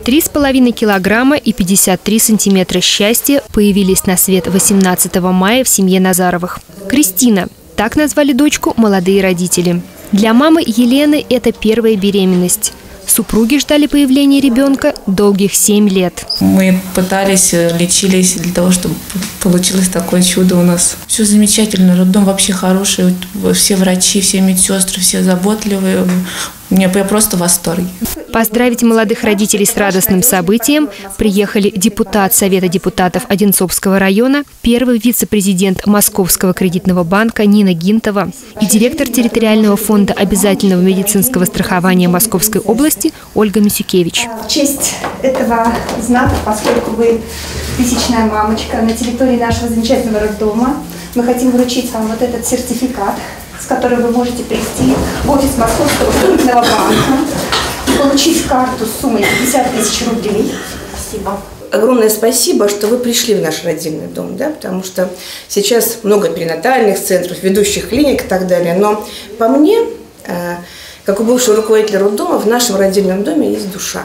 3,5 килограмма и 53 сантиметра счастья появились на свет 18 мая в семье Назаровых. Кристина – так назвали дочку молодые родители. Для мамы Елены это первая беременность. Супруги ждали появления ребенка долгих 7 лет. Мы пытались, лечились для того, чтобы получилось такое чудо у нас. Все замечательно, роддом вообще хороший, все врачи, все медсестры, все заботливые. Я просто в восторге. Поздравить молодых родителей с радостным событием приехали депутат Совета депутатов Одинцовского района, первый вице-президент Московского кредитного банка Нина Гинтова и директор территориального фонда обязательного медицинского страхования Московской области Ольга Мисюкевич. В честь этого знака, поскольку вы тысячная мамочка на территории нашего замечательного роддома, мы хотим вручить вам вот этот сертификат, с которым вы можете прийти в офис Московского кредитного банка и получить карту с суммой 50 тысяч рублей. Спасибо. Огромное спасибо, что вы пришли в наш родильный дом, да, потому что сейчас много перинатальных центров, ведущих клиник и так далее. Но по мне, как у бывшего руководителя роддома, в нашем родильном доме есть душа.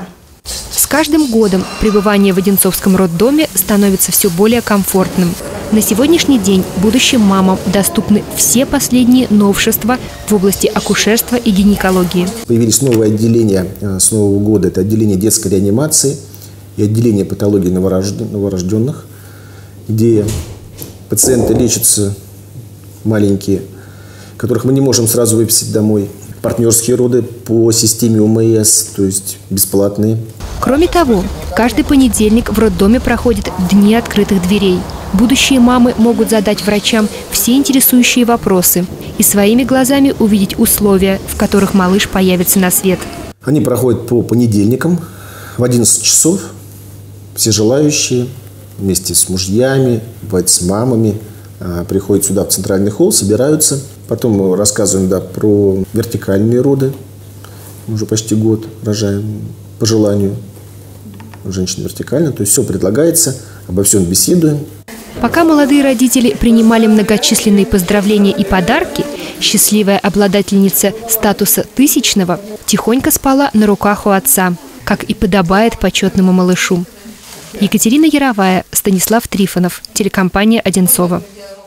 С каждым годом пребывание в Одинцовском роддоме становится все более комфортным. На сегодняшний день будущим мамам доступны все последние новшества в области акушерства и гинекологии. Появились новые отделения с нового года. Это отделение детской реанимации и отделение патологии новорожденных, где пациенты лечатся маленькие, которых мы не можем сразу выписать домой. Партнерские роды по системе ОМС, то есть бесплатные. Кроме того, каждый понедельник в роддоме проходят дни открытых дверей. Будущие мамы могут задать врачам все интересующие вопросы и своими глазами увидеть условия, в которых малыш появится на свет. Они проходят по понедельникам в 11 часов. Все желающие вместе с мужьями, бывает с мамами, приходят сюда в центральный холл, собираются. Потом мы рассказываем про вертикальные роды. Мы уже почти год рожаем по желанию женщин вертикально. То есть все предлагается, обо всем беседуем. Пока молодые родители принимали многочисленные поздравления и подарки, счастливая обладательница статуса тысячного тихонько спала на руках у отца, как и подобает почетному малышу. Екатерина Яровая, Станислав Трифонов, телекомпания «Одинцово».